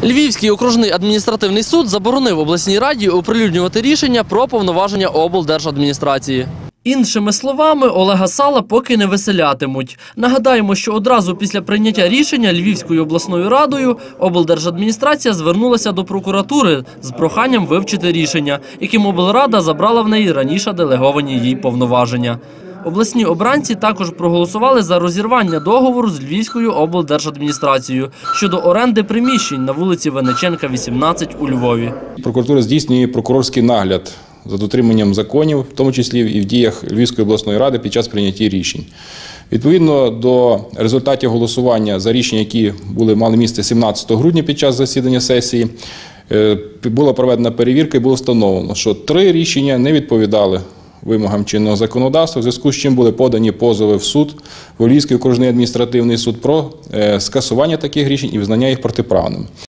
Львівський окружний адміністративний суд заборонив обласній раді оприлюднювати рішення про повноваження облдержадміністрації. Іншими словами, Олега Сала поки не виселятимуть. Нагадаємо, що одразу після прийняття рішення Львівською обласною радою облдержадміністрація звернулася до прокуратури з проханням вивчити рішення, яким облрада забрала в неї раніше делеговані їй повноваження. Обласні обранці також проголосували за розірвання договору з Львівською облдержадміністрацією щодо оренди приміщень на вулиці Винниченка, 18 у Львові. Прокуратура здійснює прокурорський нагляд за дотриманням законів, в тому числі і в діях Львівської обласної ради під час прийняття рішень. Відповідно до результатів голосування за рішення, які мали місце 17 грудня під час засідання сесії, була проведена перевірка і було встановлено, що 3 рішення не відповідали вимогам чинного законодавства, в зв'язку з чим були подані позови в суд, в Львівський окружний адміністративний суд про скасування таких рішень і визнання їх протиправними.